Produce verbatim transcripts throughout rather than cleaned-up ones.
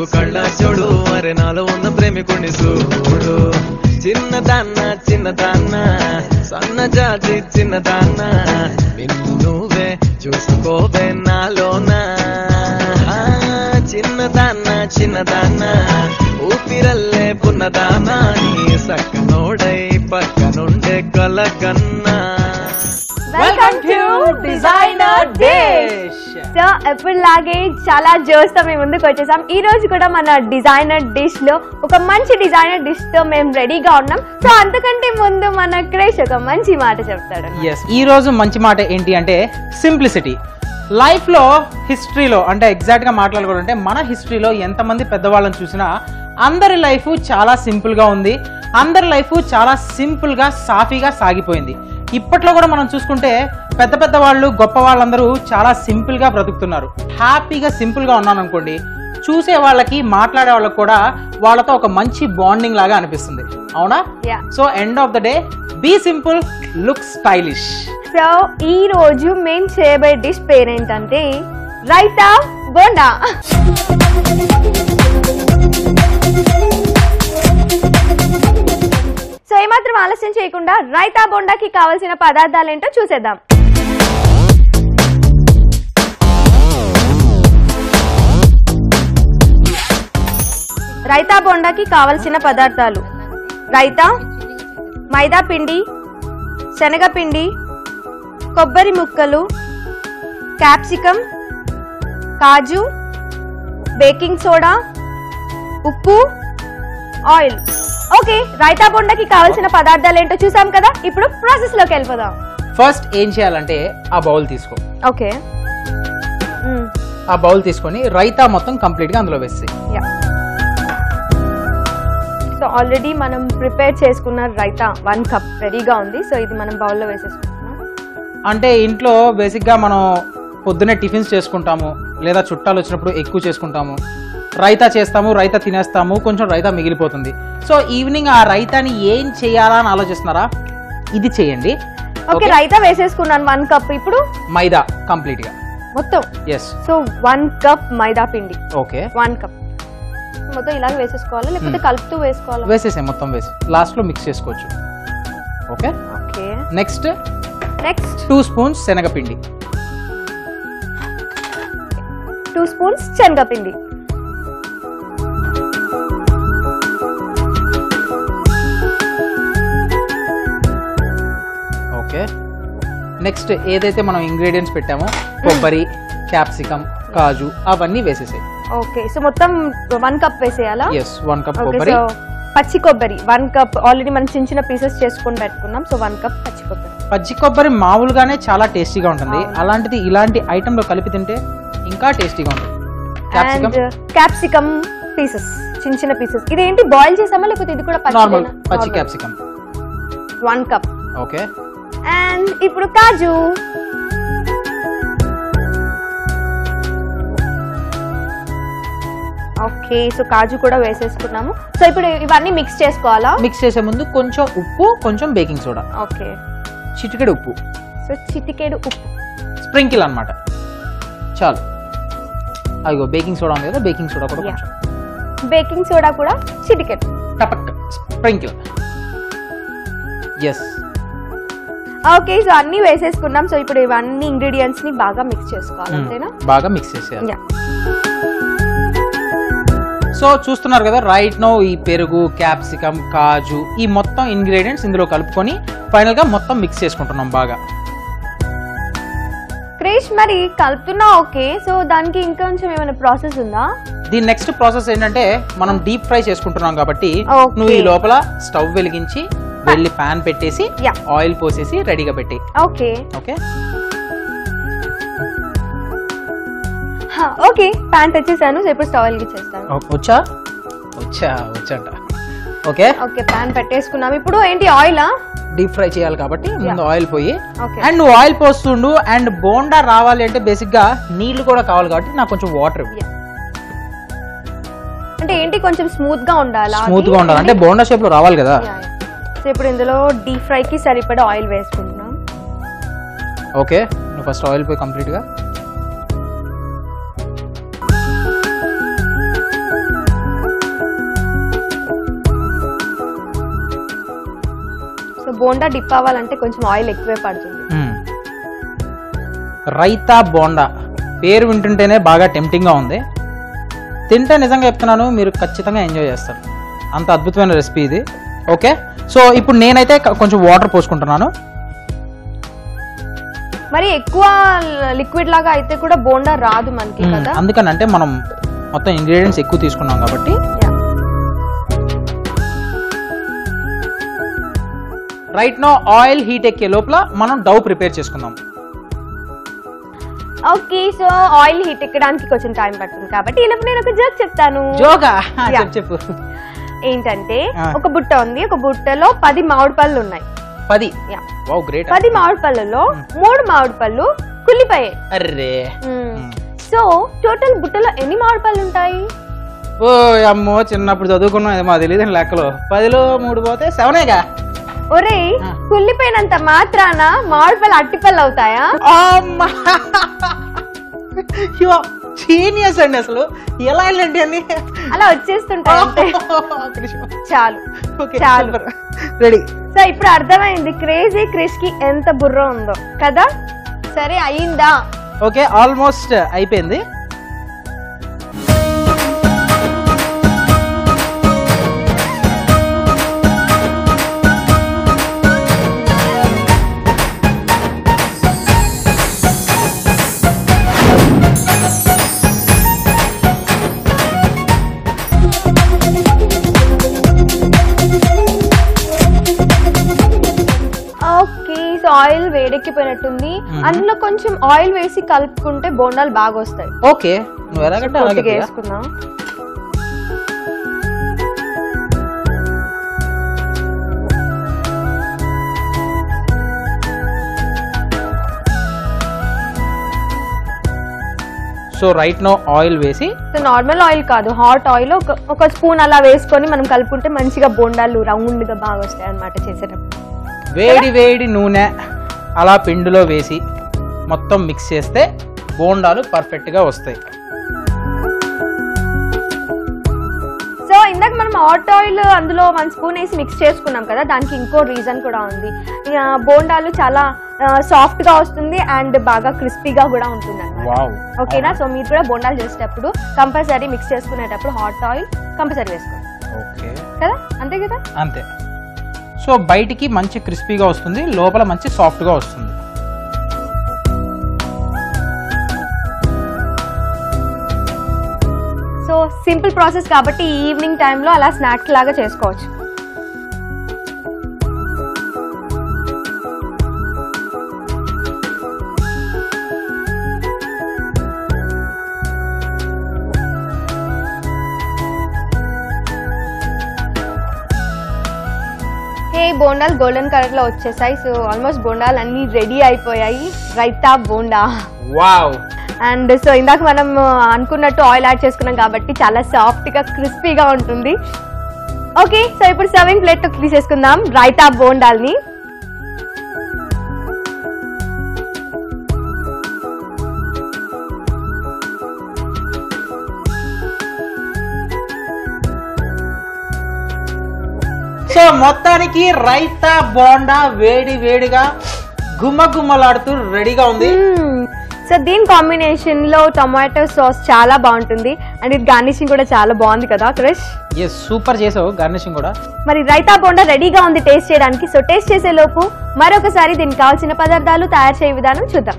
కళ్ళ చూడు అరే నాలో ఉన్న ప్రేమికుని చూడు చిన్నదాన్న చిన్నదాన్న సన్న జాతి చిన్నదాన్న నిన్ను నువ్వే చూసుకోవే నాలోనా చిన్నదాన్న చిన్నదాన్న ఊపిరల్లే పున్నదానా నీ సక్కనోడై పక్కనుండే కలకన్నా welcome to designer dish. So ఎప్పుడులాగే చాలా జోష్ తో మేము ముందుకు వచ్చేసాం. ఈ రోజు కూడా మన డిజైనర్ డిష్ లో ఒక మంచి డిజైనర్ డిష్ తో మేము రెడీగా ఉన్నాం. సో అంతకంటే ముందు మన క్రేష్ ఒక మంచి మాట చెప్తాడు. ఎస్, ఈ రోజు మంచి మాట ఏంటి అంటే సింప్లిసిటీ. లైఫ్లో హిస్టరీలో అంటే ఎగ్జాక్ట్గా మాట్లాడుకోవాలంటే మన హిస్టరీలో ఎంతమంది పెద్దవాళ్ళని చూసినా అందరి లైఫ్ చాలా సింపుల్గా ఉంది, అందరి లైఫ్ చాలా సింపుల్గా సాఫీగా సాగిపోయింది. ఇప్పట్లో కూడా మనం చూసుకుంటే పెద్ద పెద్ద వాళ్ళు గొప్ప వాళ్ళందరూ చాలా సింపుల్గా బ్రతుకుతున్నారు. హ్యాపీగా సింపుల్గా ఉన్నాను అనుకోండి, చూసే వాళ్ళకి మాట్లాడే వాళ్ళకి కూడా వాళ్ళతో ఒక మంచి బాండింగ్ లాగా అనిపిస్తుంది, అవునా? So end of the day be simple, look stylish. So ఈ రోజు మేము చేయబోయే డిష్ పేరేంటంటే రైతా బోండా. సో ఏమాత్రం ఆలస్యం చేయకుండా రైతా బోండాకి కావాల్సిన పదార్థాలు ఏంటో చూసేద్దాం. రైతా బోండాకి కావలసిన పదార్థాలు: రైతా, మైదా పిండి, శనగపిండి, కొబ్బరి ముక్కలు, క్యాప్సికమ్, కాజు, బేకింగ్ సోడా, ఉప్పు, ఆయిల్. ఓకే, రైతా బోండాకి కావాల్సిన పదార్థాలు ఏంటో చూసాం కదా, ఇప్పుడు ప్రాసెస్ లోకి వెళ్ళిపోదాం. ఫస్ట్ ఏం చేయాలంటే ఆ బౌల్ తీసుకో. ఓకే, ఆ బౌల్ తీసుకొని రైతా మొత్తం కంప్లీట్ గా అందులో వేసి. సో ఆల్రెడీ మనం ప్రిపేర్ చేసుకున్న రైతా వన్ కప్ రెడీగా ఉంది. సో ఇది మనం బౌల్లో వేసేసుకుంటున్నాం. అంటే ఇంట్లో బేసిక్ గా మనం పొద్దునే టిఫిన్స్ చేసుకుంటాము, లేదా చుట్టాలు వచ్చినప్పుడు ఎక్కువ చేసుకుంటాము, రైతా చేస్తాము, రైతా తినేస్తాము, కొంచెం రైతా మిగిలిపోతుంది. సో ఈవినింగ్ ఆ రైతాని ఏం చేయాలా అని ఆలోచిస్తున్నారా? ఇది చేయండి. ఓకే, రైతా వేసేసుకున్నాను వన్ కప్. ఇప్పుడు మైదా కంప్లీట్ గా మొత్తం. Yes, so one cup maida పిండి. ఓకే, వన్ కప్ మొత్తం ఇలాగ వేసేసుకోవాలా లేకపోతే కలుపుతూ వేసుకోవాలా? వేసేసే, మొత్తం వేసి లాస్ట్ లో మిక్స్ చేసుకోవచ్చు. Okay okay, next next two spoons శనగపిండి, టూ స్పూన్స్ శనగపిండి, ఓకే. నెక్స్ట్ ఏదైతే మనం ఇంగ్రీడియంట్స్ పెట్టామో కొబ్బరి, క్యాప్సికమ్, కాజు అవన్నీ వేసేసాయి. ఓకే, సో మొత్తం వన్ కప్ వేసేయాలా? ఎస్, వన్ కప్ కొబ్బరి. పచ్చి కొబ్బరి వన్ కప్ ఆల్రెడీ మనం చిన్న చిన్న పీసెస్ చేసుకొని పెట్టుకున్నాం. సో వన్ కప్ పచ్చి కొబ్బరి. పచ్చి కొబ్బరి మామూలుగానే చాలా టేస్టీగా ఉంటుంది, అలాంటిది ఇలాంటి ఐటమ్ లో కలిపి తింటే ఇంకా టేస్టీగా ఉంటుంది. క్యాప్సికమ్ పీసెస్, చిన్న చిన్న పీసెస్. ఇదేంటి బాయిల్ చేసామా లేకపోతే ఇది కూడా నార్మల్ పచ్చి capsicum one cup. Okay, and ఇప్పుడు కాజు. ఓకే, సో కాజు కూడా వేసేసుకున్నాము. సో ఇప్పుడు ఇవన్నీ మిక్స్ చేసుకోవాలా? మిక్స్ చేసే ముందు కొంచెం ఉప్పు, కొంచెం బేకింగ్ సోడా. ఓకే, చిటికెడు ఉప్పు. సో చిటికెడు ఉప్పు, స్ప్రింకిల్ అన్నమాట, చాలు. అదిగో బేకింగ్ సోడా ఉంది కదా, బేకింగ్ సోడా కూడా కొంచెం. బేకింగ్ సోడా కూడా చిటికెడు. టపక్ స్ప్రింకిల్. ఎస్, ఓకే, సో అన్ని వేసేసుకున్నాం. సో ఇప్పుడు ఇవన్నీ ఇంగ్రీడియంట్స్ ని బాగా మిక్స్ చేసుకోవాలి, అంతేనా? బాగా మిక్స్ చేసేయాలి. సో చూస్తున్నారు కదా, రైట్ నో ఈ పెరుగు, క్యాప్సికమ్, కాజు ఈ మొత్తం ఇంగ్రీడియంట్స్ ఇందులో కలుపుకొని ఫైనల్ గా మొత్తం మిక్స్ చేసుకుంటున్నాం బాగా. క్రేష్, మరి కలుపుతున్నా ఓకే, సో దానికి ఇంకా కొంచెం ఏమైనా ప్రాసెస్ ఉందా? దీని నెక్స్ట్ ప్రాసెస్ ఏంటంటే మనం డీప్ ఫ్రై చేసుకుంటున్నాం కాబట్టి నువ్వు ఈ లోపల స్టవ్ వెలిగించి వెళ్ళి పాన్ పెట్టేసి ఆయిల్ పోసేసి రెడీగా పెట్టి. ఓకే ఓకే ఓకే, పాన్ తెచ్చేసాను. సో ఇప్పుడు స్టవ్ వెలిగించేస్తాను. వచ్చా వచ్చా వచ్చాట. ఓకే ఓకే, పాన్ పెట్టేసుకున్నాం. ఇప్పుడు ఏంటి ఆయిల్ డీప్ ఫ్రై చేయాలి కాబట్టి ముందు ఆయిల్ పోయి, Okay. అండ్ నువ్వు ఆయిల్ పోస్తుండు. అండ్ బోండా రావాలి అంటే బేసిక్ గా నీళ్లు కూడా కావాలి కాబట్టి నాకు కొంచెం వాటర్. అంటే ఏంటి కొంచెం స్మూత్ గా ఉండాలా? స్మూత్ గా ఉండాలి అంటే బోండా షేప్ లో రావాలి కదా. సో ఇప్పుడు ఇందులో డీప్ ఫ్రై కి సరిపడా ఆయిల్ వేసుకుంటున్నాం. ఓకే, నువ్వు ఫస్ట్ ఆయిల్ పోయి కంప్లీట్ గా. సో బోండా డిప్ అవ్వాలంటే కొంచెం ఆయిల్ ఎక్కువే పడుతుంది. రైతా బోండా పేరు వింటుంటేనే బాగా టెంప్టింగ్గా ఉంది. తింటే నిజంగా చెప్తున్నాను మీరు ఖచ్చితంగా ఎంజాయ్ చేస్తారు. అంత అద్భుతమైన రెసిపీ ఇది. ఓకే, సో ఇప్పుడు నేనైతే కొంచెం వాటర్ పోసుకుంటున్నాను. మరి ఎక్కువ లిక్విడ్ లాగా అయితే కూడా బోండా రాదు మనకి కదా, అందుకని అంటే మనం మొత్తం ఇంగ్రీడియంట్స్ ఎక్కువ తీసుకున్నాం కాబట్టి. రైట్ నో ఆయిల్ హీట్ ఎక్కే లోపల మనం డౌ ప్రిపేర్ చేసుకుందాం. ఓకే, సో ఆయిల్ హీట్ ఎక్కడానికి కొంచెం టైం పడుతుంది కాబట్టి ఇలా నేను ఒక జోక్ చెప్తాను. జోగా చెప్పు. ఏంటంటే ఒక బుట్ట ఉంది, ఒక బుట్టలో పది మామిడి పళ్ళు ఉన్నాయి. పది వావ్ గ్రేట్. పది మామిడి పళ్ళలో మూడు మామిడి పళ్ళు కుళ్ళిపోయాయి. అర్రే, సో టోటల్ బుట్టలో ఎన్ని మామిడి పళ్ళు ఉంటాయి? ఓ అమ్మో, చిన్నప్పుడు చదువుకున్నాం మా తెలియదు లెక్కలో. పదిలో మూడు పోతే సెవెనేగా. ఒరే, కుళ్ళిపోయినంత మాత్రాన మామిడి పళ్ళు అట్టిపళ్ళు అవుతాయా? జీనియస్ అండి, అసలు ఎలా వెళ్ళండి అని అలా వచ్చేస్తుంటాయి. చాలు చాలు, రెడీ. సో ఇప్పుడు అర్థమైంది క్రేజీ క్రిష్ కి ఎంత బుర్ర ఉందో కదా. సరే అయిందా? ఓకే, ఆల్మోస్ట్ అయిపోయింది. ఆయిల్ వేడెక్కిపోయినట్టుంది, అందులో కొంచెం ఆయిల్ వేసి కలుపుకుంటే బోండాలు బాగా వస్తాయి. ఓకే, నువ్వు ఎలాగంటే అలాగే వేసుకున్నా. సో రైట్ నో ఆయిల్ వేసి, నార్మల్ ఆయిల్ కాదు హాట్ ఆయిల్ ఒక స్పూన్ అలా వేసుకొని మనం కలుపుకుంటే మంచిగా బోండాలు రౌండ్ గా బాగా వస్తాయి అన్నమాట చేసేటప్పుడు. వేడి వేడి నూనె అలా పిండిలో వేసి మొత్తం మిక్స్ చేస్తే బోండాలు పర్ఫెక్ట్గా వస్తాయి. సో ఇందాక మనం హాట్ ఆయిల్ అందులో వన్ స్పూన్ వేసి మిక్స్ చేసుకున్నాం కదా, దానికి ఇంకో రీజన్ కూడా ఉంది. బోండాలు చాలా సాఫ్ట్ గా వస్తుంది అండ్ బాగా క్రిస్పీగా కూడా ఉంటుంది అన్నమాట. ఓకేనా? సో మీరు కూడా బోండాలు చేసేటప్పుడు కంపల్సరీ మిక్స్ చేసుకునేటప్పుడు హాట్ ఆయిల్ కంపల్సరీ వేసుకోండి. ఓకే కదా, అంతే కదా? అంతే. సో బయటికి మంచి క్రిస్పీగా వస్తుంది, లోపల మంచి సాఫ్ట్గా వస్తుంది. సో సింపుల్ ప్రాసెస్ కాబట్టి ఈవినింగ్ టైంలో అలా స్నాక్స్ లాగా చేసుకోవచ్చు. బోండాలు గోల్డెన్ కలర్ లో వచ్చేసాయి. సో ఆల్మోస్ట్ బోండాలు అన్ని రెడీ అయిపోయాయి. Raita bonda. Wow. And so ఇందాక మనం అనుకున్నట్టు ఆయిల్ యాడ్ చేసుకున్నాం కాబట్టి చాలా సాఫ్ట్ గా క్రిస్పీగా ఉంటుంది. ఓకే, సో ఇప్పుడు సర్వింగ్ ప్లేట్ తో తీసేసుకుందాం రైతా బోండాల్ని. సో మొత్తానికి రైతా బోండా వేడి వేడిగా గుమ్మ గుమ్మలాడుతూ రెడీగా ఉంది. సో దీని కాంబినేషన్ లో టొమాటో సాస్ చాలా బాగుంటుంది అండ్ ఇది గార్నిషింగ్ కూడా చాలా బాగుంది కదా క్రిష్? ఎస్, సూపర్ చేసావు గార్నిషింగ్ కూడా. మరి రైతా బోండా రెడీగా ఉంది టేస్ట్ చేయడానికి. సో టేస్ట్ చేసే లోపు మరొకసారి దీనికి కావాల్సిన పదార్థాలు తయారు చేయ విధానం చూద్దాం.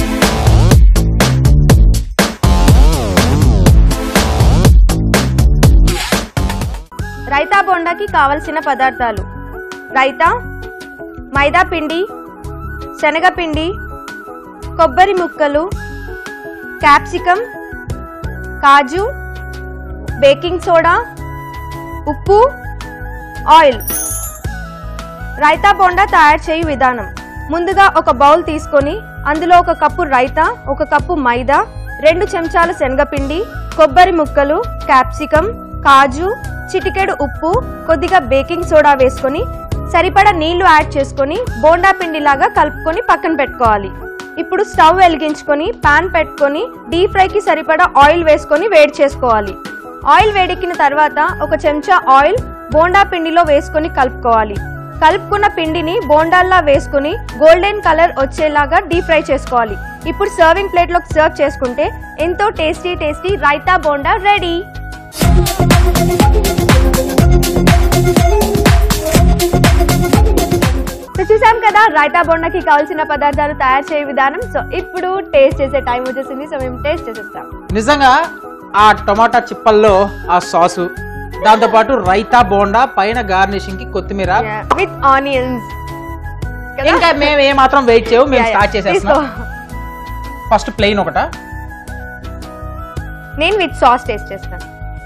రైతా బోండాకి కావలసిన పదార్థాలు: రైతా, మైదా పిండి, శనగపిండి, కొబ్బరి ముక్కలు, క్యాప్సికమ్, కాజు, బేకింగ్ సోడా, ఉప్పు, ఆయిల్. రైతా బోండా తయారు చేయు విధానం: ముందుగా ఒక బౌల్ తీసుకొని అందులో ఒక కప్పు రైతా, ఒక కప్పు మైదా, రెండు చెంచాల శనగపిండి, కొబ్బరి ముక్కలు, క్యాప్సికమ్, కాజు, చిటికెడు ఉప్పు, కొద్దిగా బేకింగ్ సోడా వేసుకొని సరిపడా నీళ్లు యాడ్ చేసుకొని బోండా పిండిలాగా కలుపుకొని పక్కన పెట్టుకోవాలి. ఇప్పుడు స్టవ్ వెలిగించుకొని పాన్ పెట్టుకొని డీప్ ఫ్రైకి సరిపడా ఆయిల్ వేసుకొని వేడి చేసుకోవాలి. ఆయిల్ వేడెక్కిన తర్వాత ఒక చెంచా ఆయిల్ బోండా పిండిలో వేసుకొని కలుపుకోవాలి. కలుపుకున్న పిండిని బోండాల్లా వేసుకుని గోల్డెన్ కలర్ వచ్చేలాగా డీప్ ఫ్రై చేసుకోవాలి. ఇప్పుడు సర్వింగ్ ప్లేట్ లోకి సర్వ్ చేసుకుంటే ఎంతో tasty tasty raita bonda ready. So చూసాం కదా రైతా బోండాకి కావాల్సిన పదార్థాలు తయారు చేయ విధానం. సో ఇప్పుడు టేస్ట్ చేసే టైం వచ్చేసింది. సో మేము టేస్ట్ చేసేస్తాం. నిజంగా ఆ టమాటా చిప్పల్లో ఆ సాసు, దాంతో పాటు రైతా బోండా, పైన గార్నిషింగ్ కి కొత్తిమీర విత్ ఆనియన్స్. ఇంకా మేము ఏ మాత్రం వెయిట్ చేయవు, మేము స్టార్ట్ చేసేస్తాం. ఫస్ట్ ప్లెయిన్ ఒకట, నేను విత్ సాస్ టేస్ట్ చేస్తాను.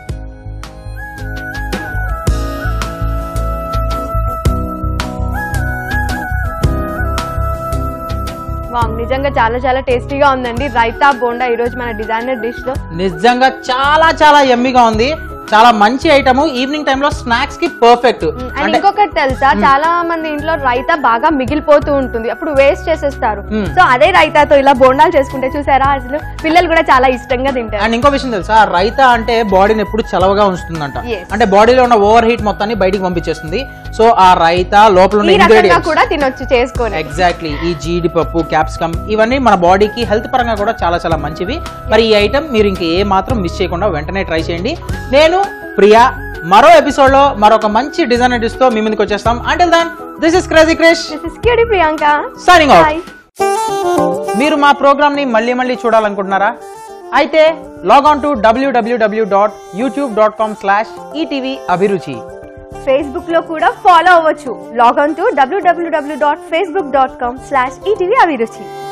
వావ్, నిజంగా చాలా చాలా టేస్టీగా ఉందండి రైతా బోండా ఈ రోజు మన డిజైనర్ డిష్ లో. నిజంగా చాలా చాలా యమ్మీగా ఉంది. చాలా మంచి ఐటమ్, ఈవినింగ్ టైమ్ లో స్నాక్స్ కి పర్ఫెక్ట్. అండ్ ఇంకొకటి తెలుసా, చాలా మంది ఇంట్లో రైతా బాగా మిగిలిపోతూ ఉంటుంది, అప్పుడు వేస్ట్ చేసేస్తారు. సో అదే రైతాతో ఇలా బోండాలు చేసుకుంటే చూసారా, అసలు పిల్లలు కూడా చాలా ఇష్టంగా తింటారు. అండ్ ఇంకో విషయం తెలుసా, రైతా అంటే బాడీని ఎప్పుడు చలవగా ఉంచుతుందంట. అంటే బాడీలో ఉన్న ఓవర్ హీట్ మొత్తాన్ని బయటికి పంపించేస్తుంది. సో ఆ రైతా లోపల ఉన్న ఇంగ్రీడియెంట్స్ కూడా తినొచ్చు చేసుకొని. ఎగ్జాక్ట్లీ, ఈ జీడిపప్పు, క్యాప్సికమ్ ఇవన్నీ మన బాడీకి హెల్త్ పరంగా కూడా చాలా చాలా మంచివి. మరి ఈ ఐటమ్ మీరు ఇంక ఏ మాత్రం మిస్ చేయకుండా వెంటనే ట్రై చేయండి. నేను ప్రియా మరో ఎపిసోడ్ లో మరొక మంచి డిజైనర్ డిష్ తో మీ ముందుకు వచ్చేస్తాం. Until then this is crazy Krish, this is cutie Priyanka signing out. మీరు మా ప్రోగ్రామ్ ని మళ్ళీ మళ్ళీ చూడాలనుకుంటున్నారా? అయితే లాగ్ ఆన్ టు డబ్ల్యూడబ్ల్యూడబ్ల్యూ dot YouTube dot com slash ETV Abhiruchi. Facebook లో కూడా ఫాలో అవ్వచ్చు. లాగ్ ఆన్ టు డబ్ల్యూడబ్ల్యూడబ్ల్యూ dot Facebook dot com slash ETV అభిరుచి.